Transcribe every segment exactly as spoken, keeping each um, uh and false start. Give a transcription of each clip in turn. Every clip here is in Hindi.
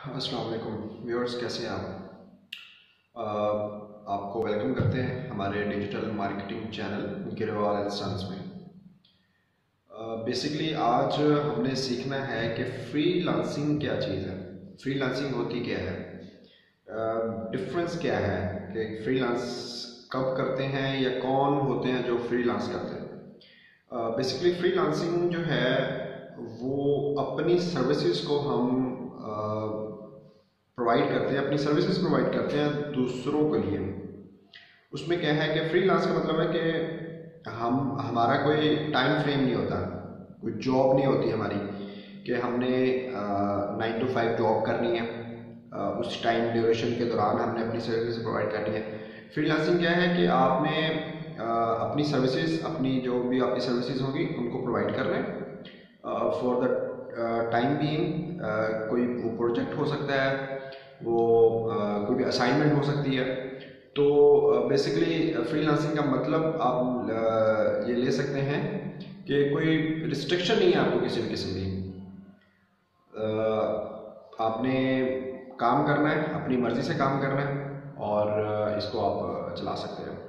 अस्सलाम वालेकुम व्यूअर्स, कैसे हैं आप? अ, आपको वेलकम करते हैं हमारे digital marketing channel Girwal and sons में। बेसिकली आज हमने सीखना है कि फ्रीलांसिंग क्या चीज़ है, फ्रीलांसिंग होती क्या है, डिफरेंस क्या है कि फ्रीलांस कब करते हैं या कौन होते हैं जो फ्रीलांस करते हैं। बेसिकली फ्रीलांसिंग जो है वो अपनी सर्विसेज को हम प्रोवाइड करते हैं, अपनी सर्विसेज प्रोवाइड करते हैं दूसरों के लिए। उसमें क्या है कि फ्रीलांस का मतलब है कि हम हमारा कोई टाइम फ्रेम नहीं होता, कोई जॉब नहीं होती हमारी कि हमने नाइन टू फाइव जॉब करनी है, आ, उस टाइम ड्यूरेशन के दौरान हमने अपनी सर्विसेज प्रोवाइड करनी है। फ्रीलांसिंग क्या है कि आपने आ, अपनी सर्विसेज, अपनी जो भी आपकी सर्विसेज होगी उनको प्रोवाइड कर रहे हैं फॉर द टाइम बीइंग। कोई वो प्रोजेक्ट हो सकता है, वो uh, कोई भी असाइनमेंट हो सकती है। तो बेसिकली फ्रीलांसिंग का मतलब आप uh, ये ले सकते हैं कि कोई रिस्ट्रिक्शन नहीं है आपको किसी भी किस्म की। uh, आपने काम करना है, अपनी मर्ज़ी से काम करना है और uh, इसको आप चला सकते हैं।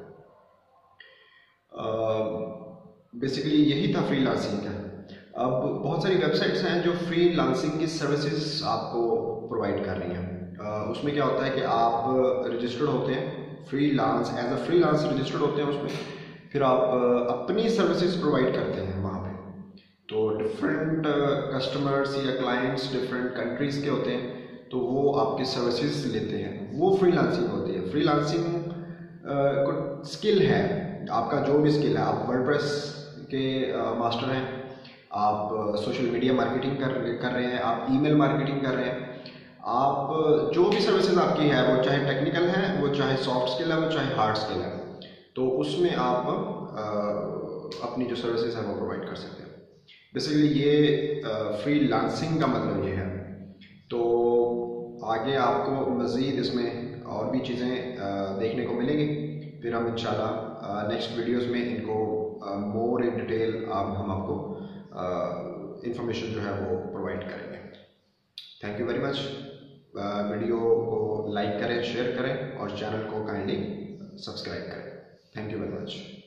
बेसिकली uh, यही था फ्रीलांसिंग का। अब बहुत सारी वेबसाइट्स हैं जो फ्रीलांसिंग की सर्विसेज आपको प्रोवाइड कर रही हैं। uh, उसमें क्या होता है कि आप रजिस्टर्ड होते हैं, freelance as a freelance registered होते हैं उसमें, फिर आप uh, अपनी सर्विसेज प्रोवाइड करते हैं वहाँ पे। तो डिफरेंट कस्टमर्स या क्लाइंट्स डिफरेंट कंट्रीज़ के होते हैं, तो वो आपकी सर्विसेज लेते हैं, वो फ्रीलांसिंग होती है। फ्रीलांसिंग को स्किल है, आपका जो भी स्किल है, आप वर्डप्रेस के मास्टर हैं, आप सोशल मीडिया मार्केटिंग कर कर रहे हैं, आप ईमेल मार्केटिंग कर रहे हैं, आप जो भी सर्विसेज आपकी है, वो चाहे टेक्निकल है, वो चाहे सॉफ्ट स्किल है, वो चाहे हार्ड स्किल है, तो उसमें आप आ, अपनी जो सर्विसेज है वो प्रोवाइड कर सकते हैं। बेसिकली ये फ्रीलांसिंग का मतलब ये है। तो आगे आपको मज़ीद इसमें और भी चीज़ें देखने को मिलेंगी, फिर हम इंशाल्लाह नेक्स्ट वीडियोस में इनको मोर इन डिटेल आप हम आपको इंफॉर्मेशन जो है वो प्रोवाइड करेंगे। Thank you very much. Video को लाइक करें, शेयर करें और चैनल को काइंडली सब्सक्राइब करें। Thank you very much.